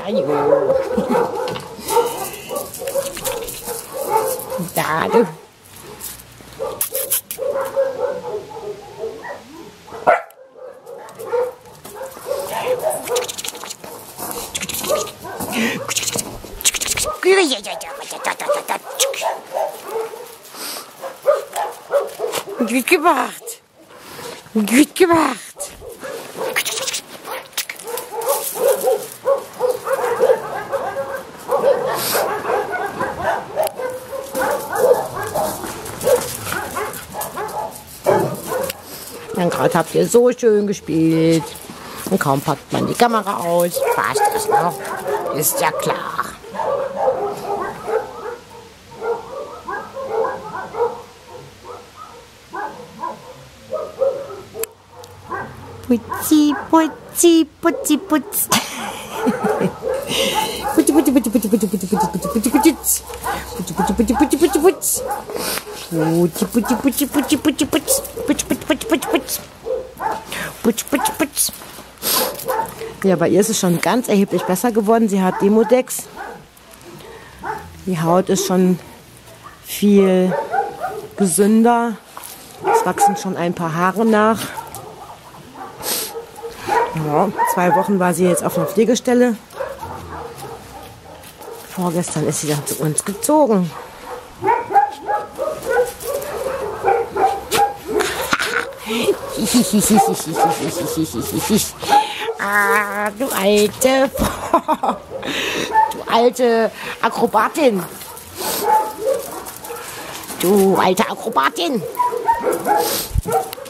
Ajo. Da, du. Gut gemacht. Gut gemacht. Dann gerade habt ihr so schön gespielt. Und kaum packt man die Kamera aus. Passt das noch? Ist ja klar. Putzi, putzi, putzi, putz. Putzi, putzi, putzi, putzi, putzi, putzi, putzi, putzi, putzi, putz. Putzi, putzi, putzi, putzi, putzi, putz. Putzi, putzi, putzi, putzi, putzi, putz. Putz, putz, putz, putz, putz. Putz, putz, putz. Ja, bei ihr ist es schon ganz erheblich besser geworden. Sie hat Demodex. Die Haut ist schon viel gesünder. Es wachsen schon ein paar Haare nach. Ja, 2 Wochen war sie jetzt auf einer Pflegestelle. Vorgestern ist sie dann zu uns gezogen. Ah, du alte, du alte Akrobatin. Du alte Akrobatin.